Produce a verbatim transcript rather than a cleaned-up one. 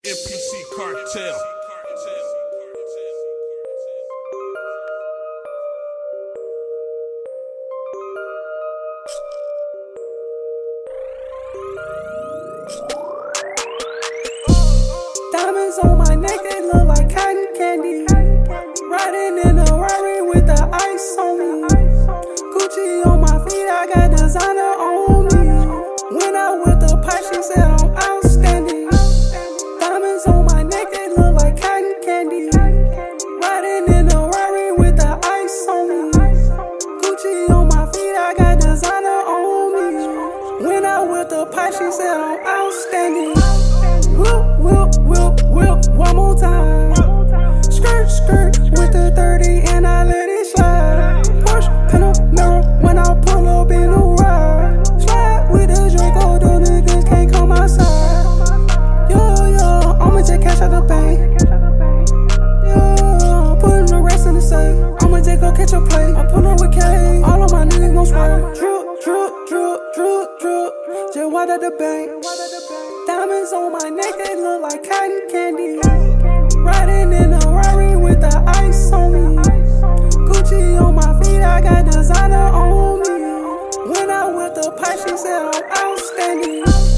M P C Cartel. Diamonds on my neck, they look like cotton candy. Riding in a Rari with the ice on me. Gucci on my feet, I got designer on me. When I with the pipe, she said I'm outstanding. Diamonds on my neck, they look like cotton candy. Riding in a Rari with the ice on me. Gucci on my feet, I got designer on me. When I with the pipe, she said I'm outstanding. Whoop, whoop, whoop, whoop, one more time. Skirt, skirt with the thirty and I let it slide. Porsche, Panamera when I pull up in a ride. Slide with the Dre'co, the niggas can't come outside. Yo, yo, I'ma take cash out the bank. Yo, putting the rest in the safe. I'ma take go catch a plate. I pull up with K, all of my niggas gon' swear. Drip, drip, drip, drip, drip. Just water at the bank. Diamonds on my neck, they look like cotton candy. Riding in a Rari with the ice on me. Gucci on my feet, I got designer on me. When I with the pipe, she said I'm outstanding.